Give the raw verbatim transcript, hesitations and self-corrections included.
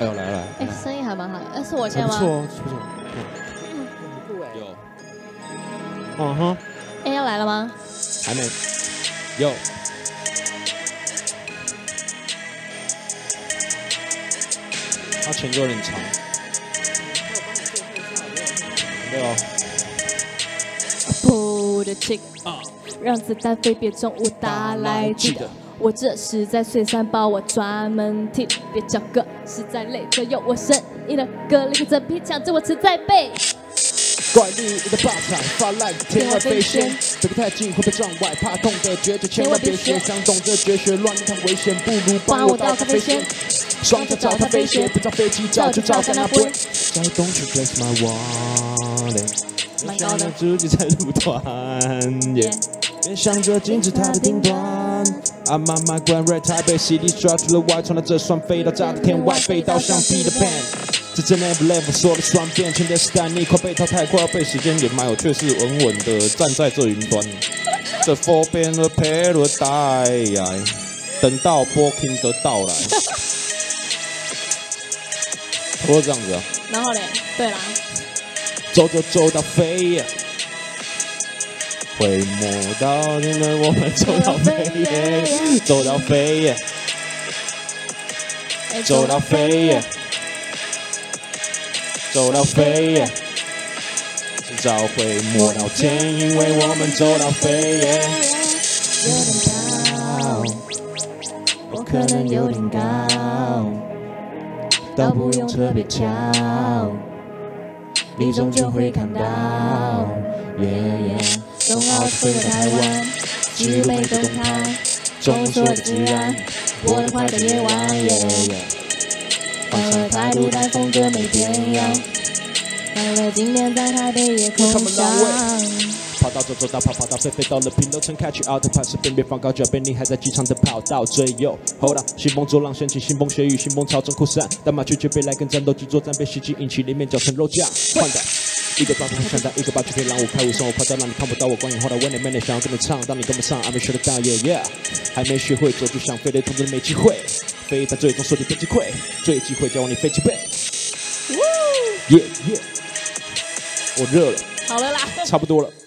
哎呦，来了来了！ 哎，声音还蛮好的。哎，是我先吗？ 不错哦，不错。有。嗯哼。 哎，要来了吗？ 还没。有。他前歌有点长。对哦。 Pull the trigger，让子弹飞，别中午打来记得。 我这是在碎山包，我专门替，别叫哥，实在累着有我声音的歌，立刻整批抢着我词在背。 怪力的霸场发烂，天外飞仙，别太近会被撞歪，怕痛的绝技千万别学，想懂这绝学乱太危险，不如帮我倒咖啡先。双脚脚踏飞鞋，不造飞机，造就造干那不会。Why don't you bless my wallet？ 蛮高的， 自己在入团，别想着金字塔的顶端。 I'm on my grand red 台北 C D drop to the white， 传到这双飞到炸的天外，飞到像 Peter Pan。这真 never level 说了双遍，前的时代你快被淘汰，快要被时间掩埋，我却是稳稳的站在这云端。这 four 边的 paradise， 等到 Booking 的到来。不过这样子啊。 然后嘞，对啦。 走走走到飞呀。 会摸到你的，我们走到飞耶，走到飞耶，走到飞耶，走到飞耶，迟早会摸到天，因为我们走到飞耶。有点高，我可能有点高，倒不用特别挑，你终究会看到。耶耶。 冬奥飞到台湾，纪录美动态，中所的自然，我的快乐夜晚，耶耶。欢乐态度但风格没变样，快乐今天在台北夜空上。跑到走走到跑跑到飞飞到了平楼层 ，catch out 盘是边边放高脚边，你还在机场的跑道最右。Hold up， 兴风作浪掀起腥风血雨，腥风潮中扩散，但麻雀却被来跟战斗机作战被袭击，引起里面搅成肉酱。换挡。 一个抓住想当一个霸气可以让我开悟，生活快到让你看不到我光影。后来 when they man 想要跟着唱，当你跟不上 ，I may shut it down yeah yeah。还没学会走就想飞的同志没机会，飞但最终手里被击溃，最机会教你飞机背。耶耶，我热了， 好了啦， 差不多了。